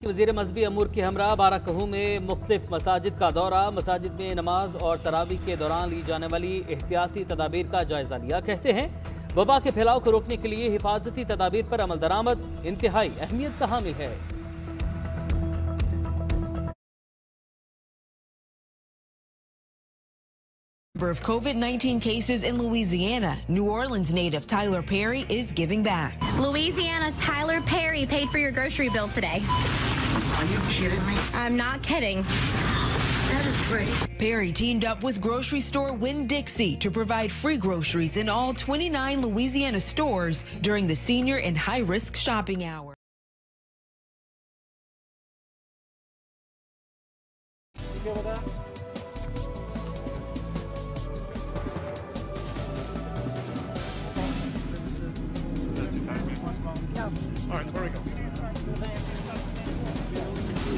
वज़ीर मज़हबी अमूर के हमरा बाराकहू में मुख्तलिफ मसाजिद का दौरा, मसाजिद में नमाज और तरावी के दौरान ली जाने वाली एहतियाती तदाबीर का जायजा लिया। कहते हैं वबा के फैलाव को रोकने के लिए हिफाजती तदाबीर पर अमल दरामद इंतहाई अहमियत का हामिल है। Of COVID-19 cases in Louisiana, New Orleans native Tyler Perry is giving back. Louisiana's Tyler Perry paid for your grocery bill today. Are you kidding me? I'm not kidding. That is great. Perry teamed up with grocery store Winn-Dixie to provide free groceries in all 29 Louisiana stores during the senior and high-risk shopping hour. You okay with that? All right, where we go?